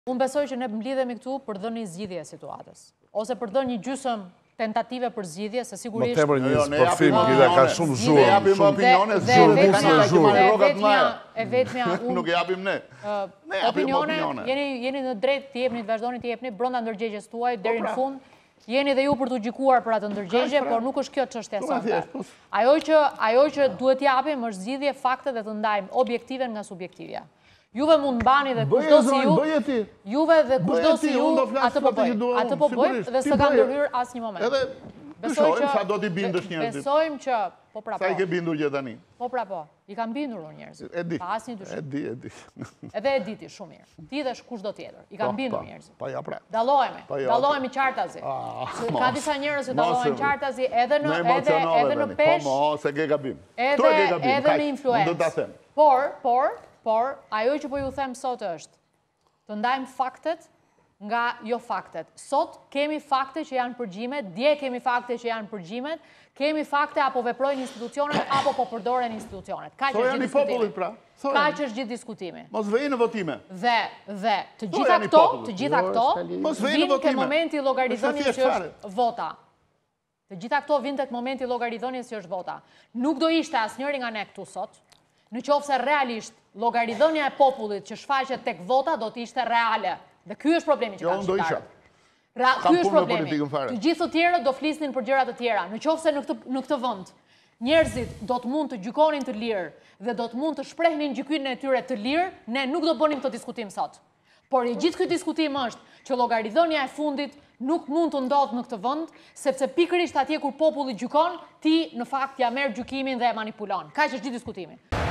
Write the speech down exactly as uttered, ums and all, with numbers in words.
Unë besoj që ne mblidhemi këtu për dhënë një zgjidhje e situatës. Ose për dhënë një gjysëm tentative për zgjidhje, se sigurisht... Më tepër një përfim, Gida, ka shumë zhurë. Ne japim opinione, zhurë busë në zhurë. E vetëmja unë... Nuk e japim ne. Ne japim opinione. Jeni në drejt të jepni, të vazhdoni të jepni, brenda ndërgjegjes tuaj, deri në fund. Jeni dhe ju për të gjykuar për atë ndërgjegje, por nuk është kjo çështja sonte. Ajo që duhet japim është zgjidhje fakte dhe të ndajmë objektive nga subjektivja. Juve mund mbani dhe kushdo si ju, juve dhe kushdo si ju, atë po bëj, atë po bëj dhe së kam ndërhyrë asë një moment. Edhe, dyshojmë, sa do t'i bindësh njerëzit. Besojmë që, po pra po. Sa i ke bindur gjë tani? Po pra po, i kam bindur unë njerëzit. E di, pa asë një dyshim. e di, e di. Edhe e diti shumë mirë. Ti dhe kushdo tjetër, i kam bindur njerëzit. Pa ja pra. Dallohemi, dallohemi qartazi. Ka disa njerëz që dallohen qartazi edhe në pesh. Po mo, se ke gabim. Edhe në influencë. Por, por, Por, ajo që po ju them sot është, të ndajmë faktet nga jo faktet. Sot kemi fakte që janë përgjimet, dje kemi fakte që janë përgjimet, kemi fakte apo veprojnë institucionet, apo po përdoren institucionet. Ka që është gjithë diskutimi. Pra. Ka që është gjithë diskutimi. Mos vejnë në votime. Dhe, dhe, të gjitha këto, të gjitha këto, vinë ke momenti llogaridhënies që është vota. Të gjitha këto vinë tek momenti llogaridhënies që është vota. Nuk do ishte asnjëri nga ne këtu sot, në qoftë se realisht llogaridhënia e popullit që shfaqet tek vota do të ishte reale. Dhe ky është problemi që kanë shqiptarët. Ky është problemi. Të gjithë të tjerët do flisnin për gjëra të tjera. Në qoftë se në këtë në këtë vend njerëzit do të mund të gjykonin të lirë dhe do të mund të shprehnin gjykimin e tyre të lirë, ne nuk do bënim këtë diskutim sot. Por i gjithë ky diskutim është që llogaridhënia e fundit nuk mund të ndodhë në këtë vend, sepse pikërisht atje kur populli gjykon, ti në fakt ja merr gjykimin dhe e manipulon. Kaq është gjithë diskutimi.